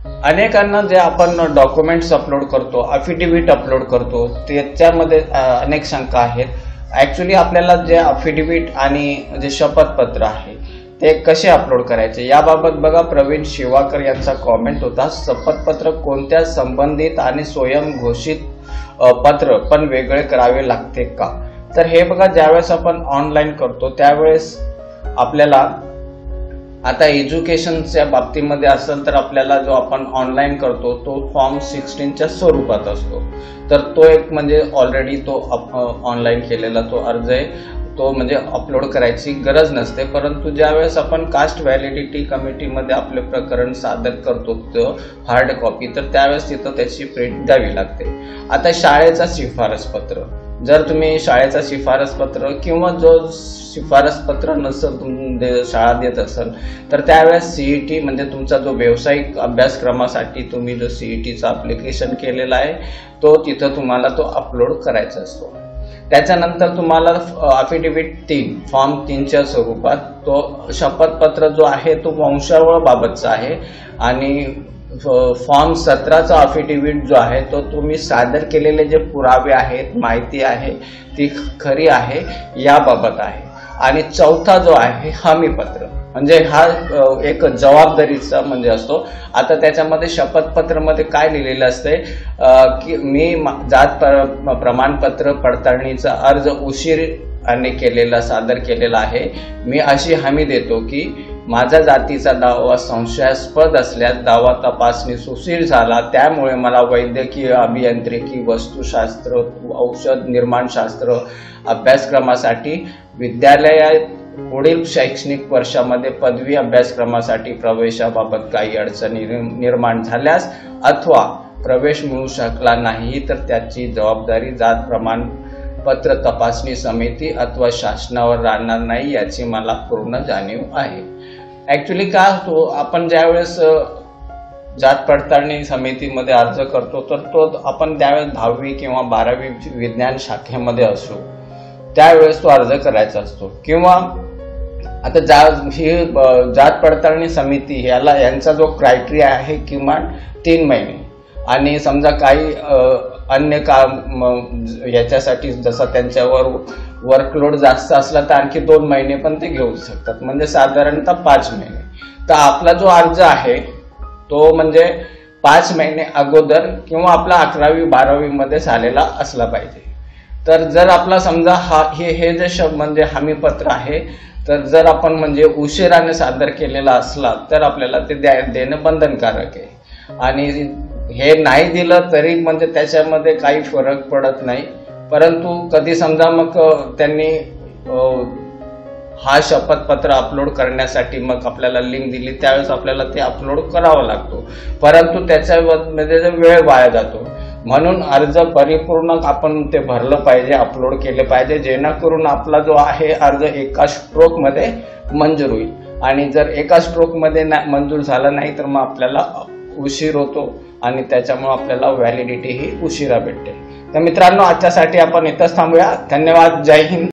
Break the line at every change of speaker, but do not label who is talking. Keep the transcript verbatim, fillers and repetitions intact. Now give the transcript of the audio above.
अनेकांना जे आपण डॉक्युमेंट्स अपलोड करतो, अफिडेव्हिट अपलोड करतो, त्याच्यामध्ये अनेक शंका आहेत. ॲक्च्युली आपल्याला जे अफिडेव्हिट आणि जे शपथपत्र आहे ते कसे अपलोड करायचे याबाबत बघा प्रवीण शिवाकर यांचा कॉमेंट होता. शपथपत्र कोणत्या संबंधित आणि स्वयंघोषित पत्र पण वेगळे करावे लागते का? तर हे बघा, ज्यावेळेस आपण ऑनलाईन करतो त्यावेळेस आपल्याला आता एज्युकेशनच्या बाबतीमध्ये असेल तर आपल्याला जो आपण ऑनलाईन करतो तो फॉर्म सिक्स्टीनच्या स्वरूपात असतो. तर तो एक म्हणजे ऑलरेडी तो ऑनलाईन केलेला तो अर्ज आहे, तो म्हणजे अपलोड करायची गरज नसते. परंतु ज्यावेळेस आपण कास्ट व्हॅलिडिटी कमिटीमध्ये आपले प्रकरण सादर करतो तो हार्ड कॉपी, तर त्यावेळेस तिथं त्याची प्रिंट द्यावी लागते. आता शाळेचा शिफारस पत्र, जर तुम्ही शाळेचा शिफारस पत्र किंवा जो शिफारस पत्र नसेल तुम शाळा देत असेल तर त्यावेळेस सीईटी म्हणजे तुमचा जो व्यावसायिक अभ्यासक्रमासाठी तुम्ही जो सीईटीचा ॲप्लिकेशन केलेला आहे तो तिथं तुम्हाला तो अपलोड करायचा असतो. त्याच्यानंतर तुम्हाला अफिडेव्हिट तीन फॉर्म तीनच्या स्वरूपात तो शपथपत्र जो आहे तो वंशावळबाबतचा आहे आणि फॉर्म सतराचा अफिडेव्हिट जो आहे तो तुम्ही सादर केलेले जे पुरावे आहेत, माहिती आहे ती खरी आहे याबाबत आहे. आणि चौथा जो आहे हमीपत्र, म्हणजे हा एक जबाबदारीचा म्हणजे असतो. आता त्याच्यामध्ये शपथपत्रामध्ये काय लिहिलेलं असते की मी जात प्रमाणपत्र पडताळणीचा अर्ज उशिराने केलेला सादर केलेला आहे. मी अशी हमी देतो की माझ्या जातीचा दावा संशयास्पद असल्यास दावा तपासणी सुशीर झाला, त्यामुळे मला वैद्यकीय, अभियांत्रिकी, वस्तुशास्त्र, औषध निर्माणशास्त्र अभ्यासक्रमासाठी विद्यालयात पुढील शैक्षणिक वर्षामध्ये पदवी अभ्यासक्रमासाठी प्रवेशाबाबत काही अडचणी निर्माण झाल्यास अथवा प्रवेश मिळू शकला नाही तर त्याची जबाबदारी जात प्रमाणपत्र तपासणी समिती अथवा शासनावर राहणार नाही याची मला पूर्ण जाणीव आहे. ॲक्च्युली काय होतो, आपण ज्यावेळेस जात पडताळणी समितीमध्ये अर्ज करतो तर तो आपण त्यावेळेस दहावी किंवा बारावी विज्ञान शाखेमध्ये असो त्यावेळेस तो अर्ज करायचा असतो. किंवा आता जा ही जात पडताळणी समिती याला यांचा जो क्रायटेरिया आहे किमान तीन महिने आणि समजा काही अन्य काम याच्यासाठी जसं त्यांच्यावर वर्कलोड जास्त असला तर आणखी दोन महिने पण ते घेऊ शकतात, म्हणजे साधारणतः पाच महिने. तर आपला जो अर्ज आहे तो म्हणजे पाच महिने अगोदर किंवा आपला अकरावी बारावी मध्ये झालेला असला पाहिजे. तर जर आपला समजा हा हे हे जे शब्द म्हणजे हमीपत्र आहे तर जर आपण म्हणजे उशिराने सादर केलेला असला तर आपल्याला ते द्या देणं बंधनकारक आहे. आणि हे नाही दिलं तरी म्हणजे त्याच्यामध्ये काही फरक पडत नाही. परंतु कधी समजा मग त्यांनी हा शपथपत्र अपलोड करण्यासाठी मग आपल्याला लिंक दिली त्यावेळेस आपल्याला ते अपलोड करावं लागतो, परंतु त्याच्यामध्ये वेळ वाया जातो. म्हणून अर्ज परिपूर्ण आपण ते भरलं पाहिजे, अपलोड केले पाहिजे, जेणेकरून आपला जो आहे अर्ज एका स्ट्रोकमध्ये मंजूर होईल. आणि जर एका स्ट्रोकमध्ये मंजूर झाला नाही तर मग आपल्याला उशीर होतो आणि त्याच्यामुळे आपल्याला व्हॅलिडिटी ही उशिरा भेटते. तर मित्रांनो, आजच्यासाठी आपण इथंच थांबूया. धन्यवाद. जय हिंद.